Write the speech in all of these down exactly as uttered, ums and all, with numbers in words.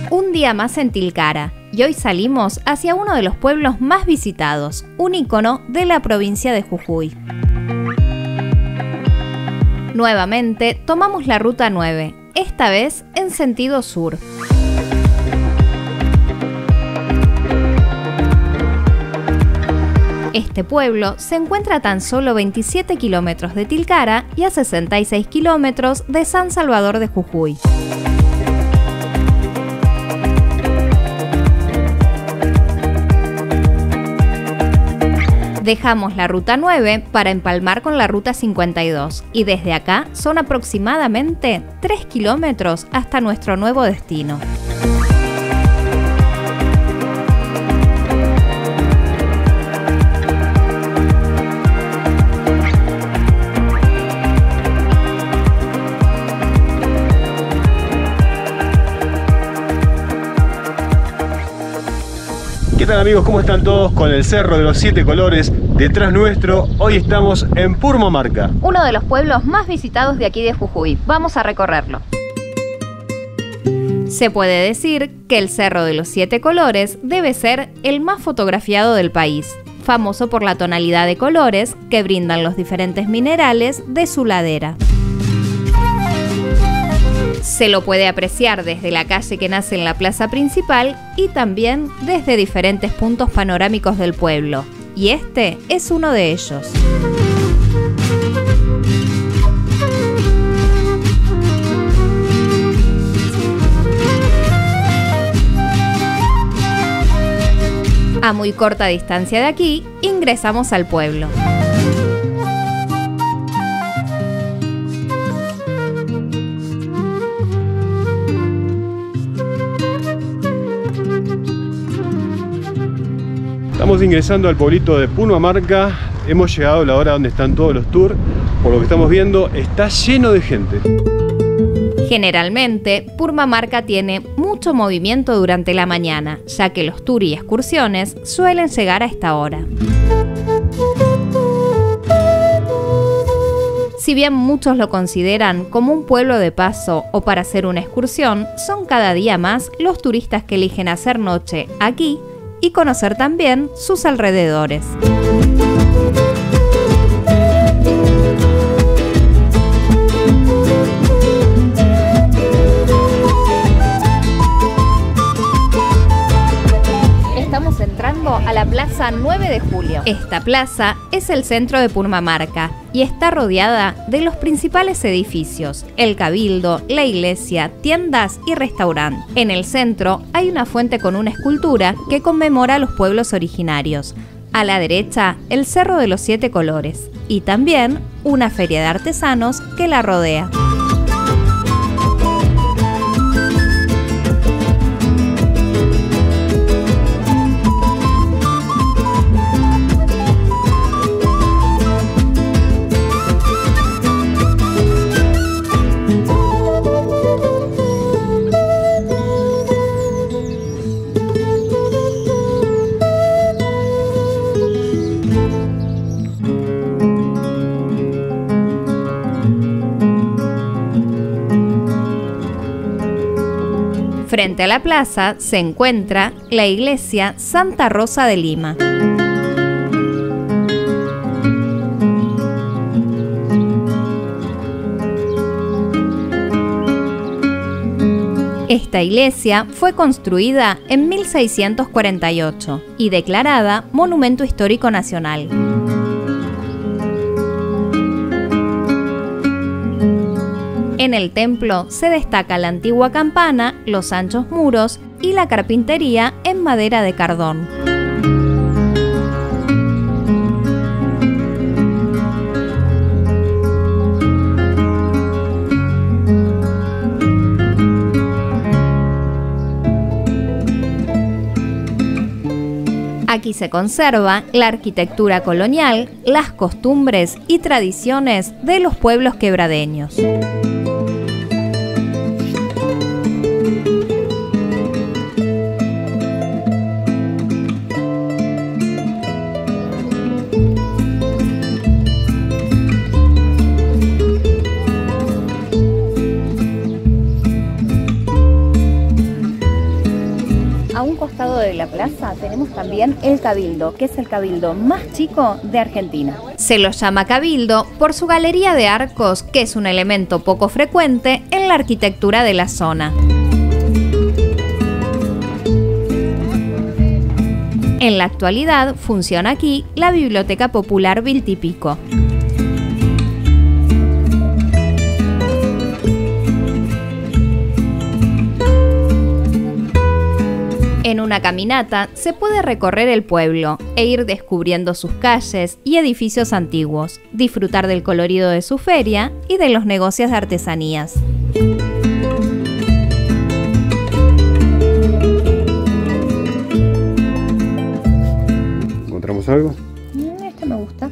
Un día más en Tilcara, y hoy salimos hacia uno de los pueblos más visitados, un ícono de la provincia de Jujuy. Nuevamente tomamos la ruta nueve, esta vez en sentido sur. Este pueblo se encuentra a tan solo veintisiete kilómetros de Tilcara y a sesenta y seis kilómetros de San Salvador de Jujuy. Dejamos la ruta nueve para empalmar con la ruta cincuenta y dos y desde acá son aproximadamente tres kilómetros hasta nuestro nuevo destino. ¿Qué tal amigos? ¿Cómo están todos? Con el Cerro de los Siete Colores detrás nuestro, hoy estamos en Purmamarca, uno de los pueblos más visitados de aquí de Jujuy. Vamos a recorrerlo. Se puede decir que el Cerro de los Siete Colores debe ser el más fotografiado del país, famoso por la tonalidad de colores que brindan los diferentes minerales de su ladera. Se lo puede apreciar desde la calle que nace en la plaza principal y también desde diferentes puntos panorámicos del pueblo, y este es uno de ellos. A muy corta distancia de aquí, ingresamos al pueblo. Estamos ingresando al pueblito de Purmamarca. Hemos llegado a la hora donde están todos los tours. Por lo que estamos viendo, está lleno de gente. Generalmente, Purmamarca tiene mucho movimiento durante la mañana, ya que los tours y excursiones suelen llegar a esta hora. Si bien muchos lo consideran como un pueblo de paso o para hacer una excursión, son cada día más los turistas que eligen hacer noche aquí y conocer también sus alrededores. Estamos entrando a la Plaza nueve de Julio. Esta plaza es el centro de Purmamarca y está rodeada de los principales edificios, el cabildo, la iglesia, tiendas y restaurante. En el centro hay una fuente con una escultura que conmemora a los pueblos originarios. A la derecha, el Cerro de los Siete Colores y también una feria de artesanos que la rodea. Frente a la plaza se encuentra la iglesia Santa Rosa de Lima. Esta iglesia fue construida en mil seiscientos cuarenta y ocho y declarada Monumento Histórico Nacional. En el templo se destaca la antigua campana, los anchos muros y la carpintería en madera de cardón. Aquí se conserva la arquitectura colonial, las costumbres y tradiciones de los pueblos quebradeños. A un costado de la plaza tenemos también el Cabildo, que es el cabildo más chico de Argentina. Se lo llama Cabildo por su galería de arcos, que es un elemento poco frecuente en la arquitectura de la zona. En la actualidad funciona aquí la Biblioteca Popular Viltipico. En una caminata se puede recorrer el pueblo e ir descubriendo sus calles y edificios antiguos, disfrutar del colorido de su feria y de los negocios de artesanías. ¿Encontramos algo? Este me gusta.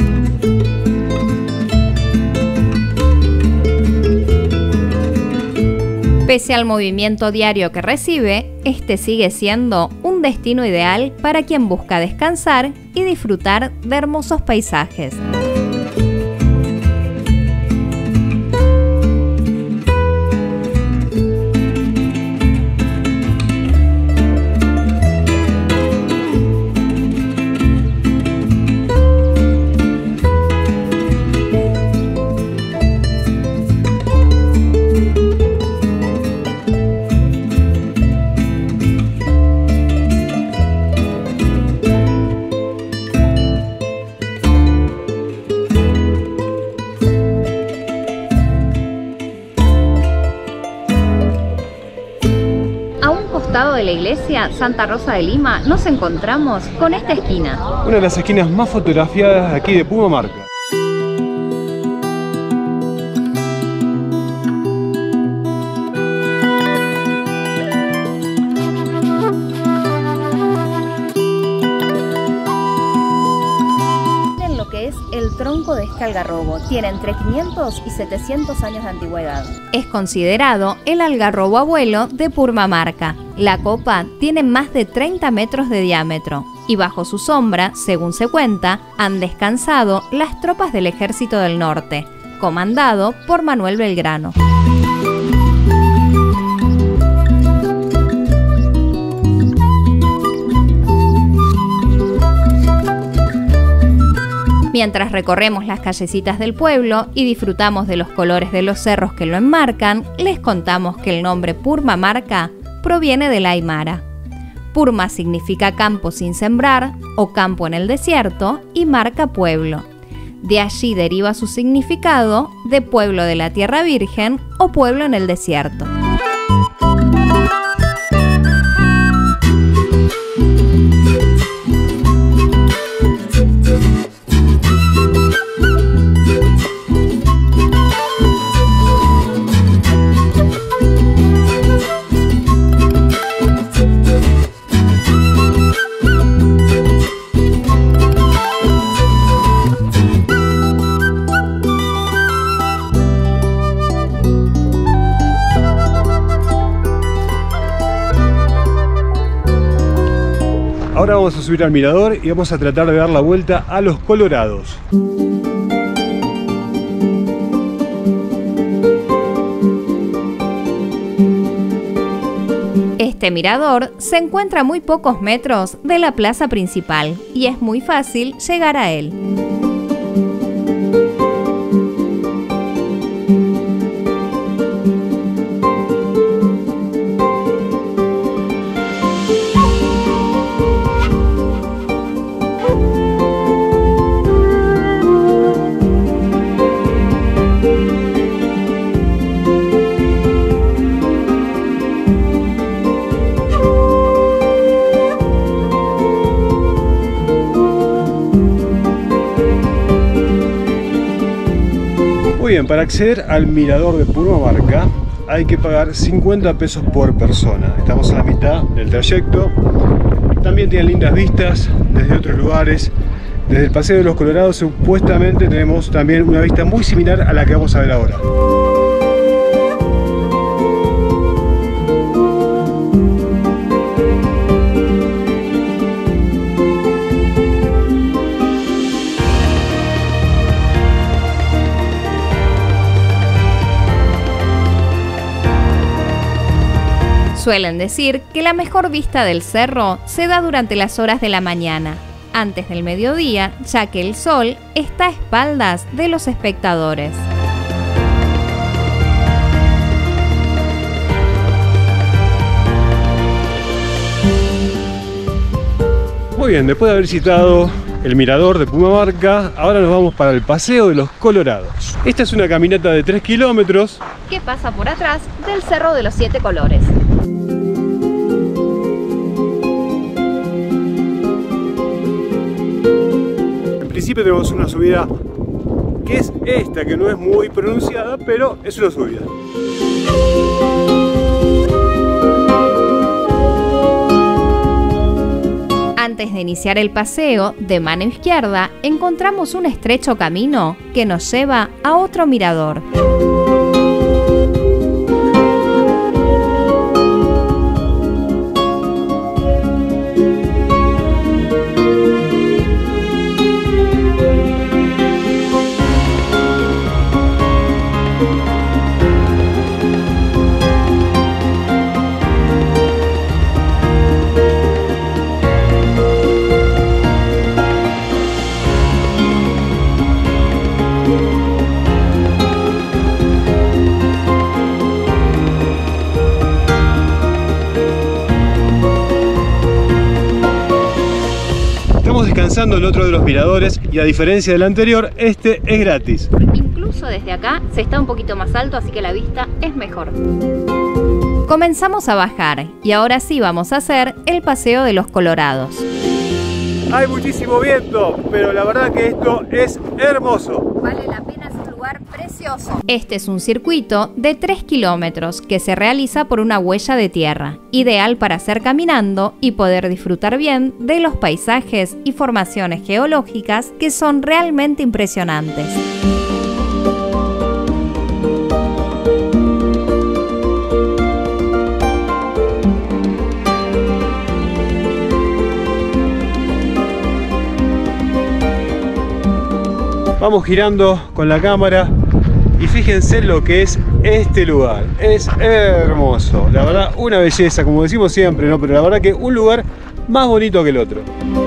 Pese al movimiento diario que recibe, este sigue siendo un destino ideal para quien busca descansar y disfrutar de hermosos paisajes. De la iglesia Santa Rosa de Lima nos encontramos con esta esquina. Una de las esquinas más fotografiadas aquí de Pumamarca. Miren lo que es el tronco de este algarrobo. Tiene entre quinientos y setecientos años de antigüedad. Es considerado el algarrobo abuelo de Purmamarca. La copa tiene más de treinta metros de diámetro y bajo su sombra, según se cuenta, han descansado las tropas del Ejército del Norte, comandado por Manuel Belgrano. Mientras recorremos las callecitas del pueblo y disfrutamos de los colores de los cerros que lo enmarcan, les contamos que el nombre Purmamarca proviene del aymara. Purma significa campo sin sembrar o campo en el desierto y marca pueblo. De allí deriva su significado de pueblo de la tierra virgen o pueblo en el desierto. Ahora vamos a subir al mirador y vamos a tratar de dar la vuelta a los Colorados. Este mirador se encuentra a muy pocos metros de la plaza principal y es muy fácil llegar a él. Muy bien, para acceder al mirador de Purmamarca hay que pagar cincuenta pesos por persona. Estamos a la mitad del trayecto. También tienen lindas vistas desde otros lugares. Desde el Paseo de los Colorados supuestamente tenemos también una vista muy similar a la que vamos a ver ahora. Suelen decir que la mejor vista del cerro se da durante las horas de la mañana, antes del mediodía, ya que el sol está a espaldas de los espectadores. Muy bien, después de haber visitado el mirador de Pumamarca, ahora nos vamos para el Paseo de los Colorados. Esta es una caminata de tres kilómetros que pasa por atrás del Cerro de los Siete Colores. En principio tenemos una subida que es esta, que no es muy pronunciada, pero es una subida. Antes de iniciar el paseo, de mano izquierda, encontramos un estrecho camino que nos lleva a otro mirador. Descansando en otro de los miradores y a diferencia del anterior, este es gratis. Incluso desde acá se está un poquito más alto, así que la vista es mejor. Comenzamos a bajar y ahora sí vamos a hacer el Paseo de los Colorados. Hay muchísimo viento, pero la verdad que esto es hermoso. Vale la pena, es un lugar precioso. Este es un circuito de tres kilómetros que se realiza por una huella de tierra, ideal para hacer caminando y poder disfrutar bien de los paisajes y formaciones geológicas que son realmente impresionantes. Vamos girando con la cámara y fíjense lo que es este lugar. Es hermoso, la verdad, una belleza, como decimos siempre, ¿no? Pero la verdad que un lugar más bonito que el otro.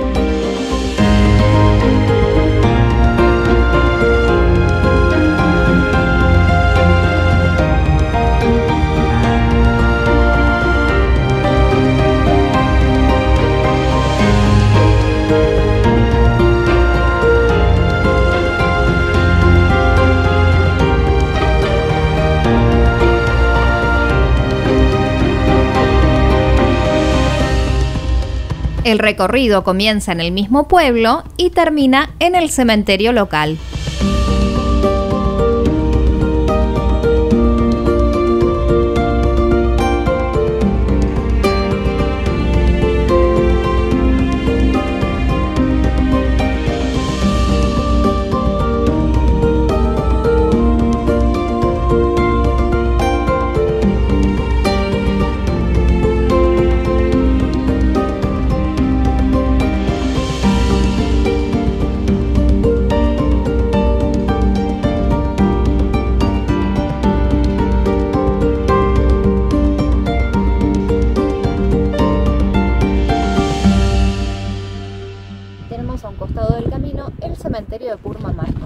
El recorrido comienza en el mismo pueblo y termina en el cementerio local. A un costado del camino el cementerio de Pumamarca.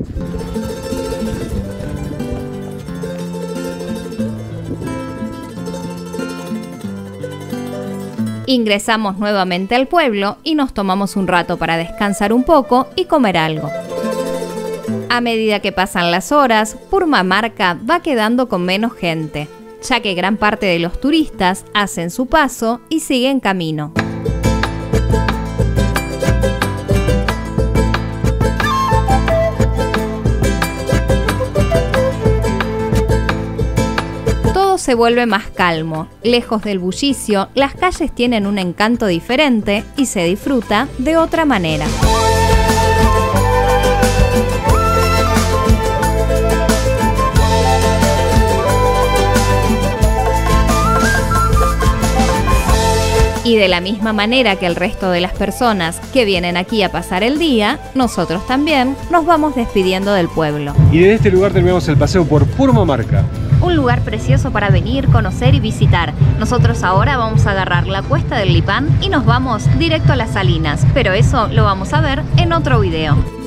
Ingresamos nuevamente al pueblo y nos tomamos un rato para descansar un poco y comer algo. A medida que pasan las horas, Pumamarca va quedando con menos gente, ya que gran parte de los turistas hacen su paso y siguen camino. Se vuelve más calmo, lejos del bullicio, las calles tienen un encanto diferente y se disfruta de otra manera. Y de la misma manera que el resto de las personas que vienen aquí a pasar el día, nosotros también nos vamos despidiendo del pueblo. Y desde este lugar terminamos el paseo por Pumamarca. un lugar precioso para venir, conocer y visitar. Nosotros ahora vamos a agarrar la cuesta del Lipán y nos vamos directo a las salinas, pero eso lo vamos a ver en otro video.